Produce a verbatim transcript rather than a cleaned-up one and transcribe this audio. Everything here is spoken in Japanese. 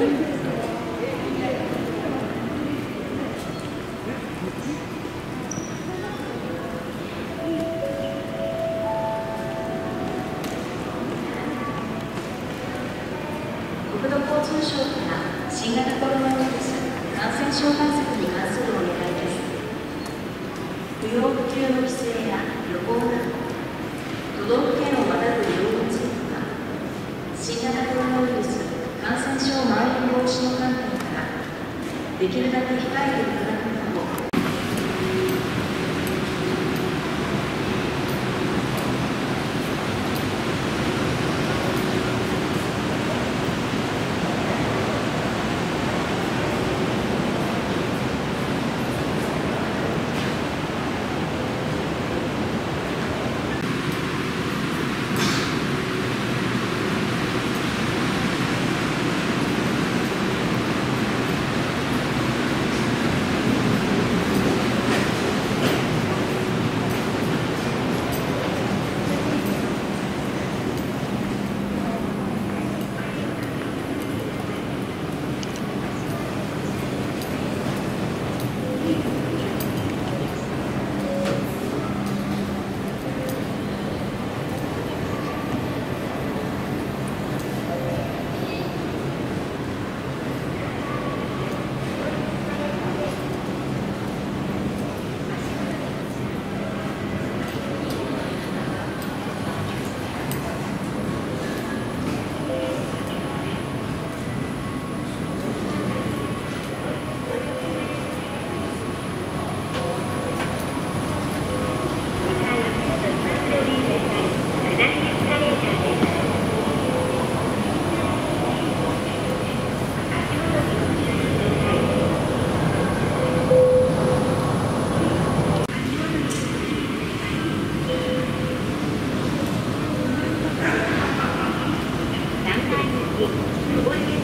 国土交通省から新型コロナウイルス感染症対策に関するお願いです。不要不急の帰省や旅行など、都道府県をまたぐ移動については、新型コロナウイルス感染症まん延防止の観点から、できるだけ控えていただくことを。 段階にご意見